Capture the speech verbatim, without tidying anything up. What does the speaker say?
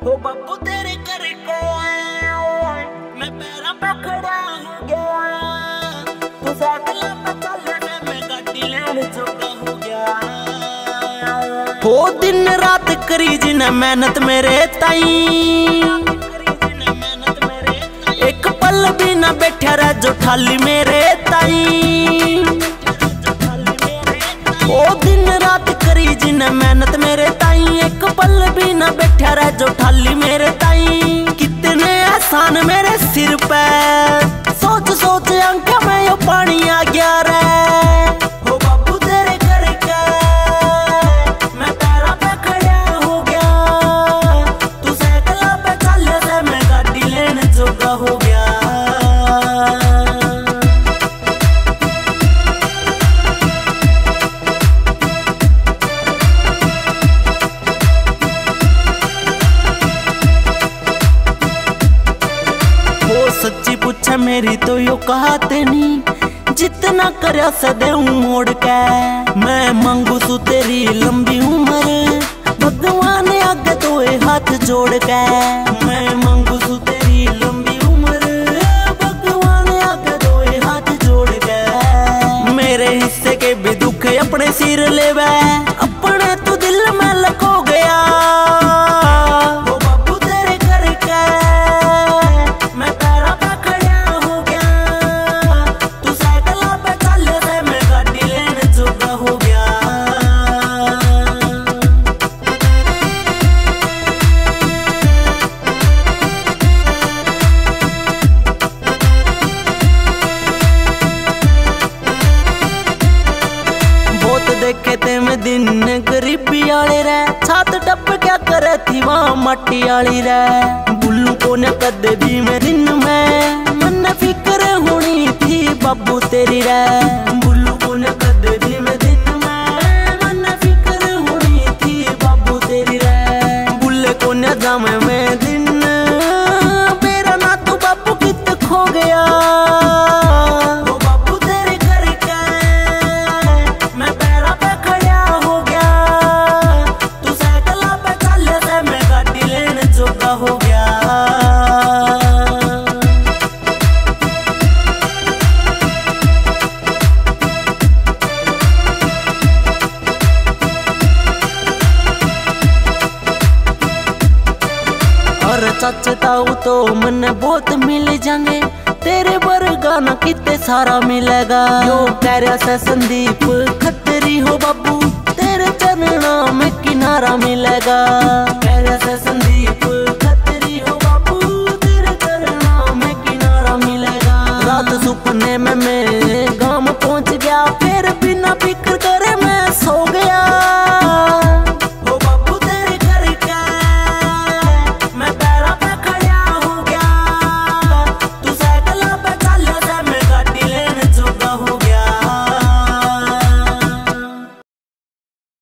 हो बाबू तेरे घर को मैं पैरा पे खड़ा हो गया, तू साइकिल पे चल मैं गाड़ी लेने जोगा हो गया। हो दिन रात करी जिन्हें मेहनत मेरे ताई, एक पल भी ना बैठा रह जो ठाली मेरे ताई। ओ दिन रात करी जिन्हें मेहनत मेरे ताई, एक पल भी ना बैठा रह जो ठाली मेरे ताई। कितने एहसान मेरे सिर पे, सोच सोच आंखें में यो पानी आ गया रे। हो बाबू तेरे घर का मैं पैरा पे खड़ा हो गया, तू साइकिल पे चल से मैं गाड़ी लेने जोगा हो गया। सच्ची पूछे मेरी तो यो कहते नी, जितना करया सदेऊ मोड़ के। मैं मांगू सु तेरी लंबी उम्र, भगवान आगे तो हाथ जोड़ के। मैं मांगू सु तेरी लंबी उम्र, भगवान आगे तो हाथ जोड़ के। मेरे हिस्से के भी दुख अपने सिर लेवे, अपने तो दिल में लखो गया। देखे ते मैं दिन गरीबी आले रे, छात टप क्या करे थी वहाँ मट्टी आली रे। बुल्लू को न कदे भी मैं दिन में मन फिक्र होनी थी बाबू तेरी रे। बुल्लू को न कदे भी मैं दिन में मन फिक्र होनी थी बाबू तेरी रे। बुल्ले को न जामे में दिन मेरा ना तो बाबू कित खो गया। हो गया और सच ताऊ तो मन बहुत मिल जाएंगे, तेरे वर्गा ना कितने सारा मिलेगा। यो तेरा से संदीप खतरी हो बाबू, तेरे चरणा में किनारा मिलेगा। तेरे से संदीप खतरी हो बाबू, तेरे चरणा में किनारा मिलेगा। रात सुपने में मैं गांव पहुंच गया, फिर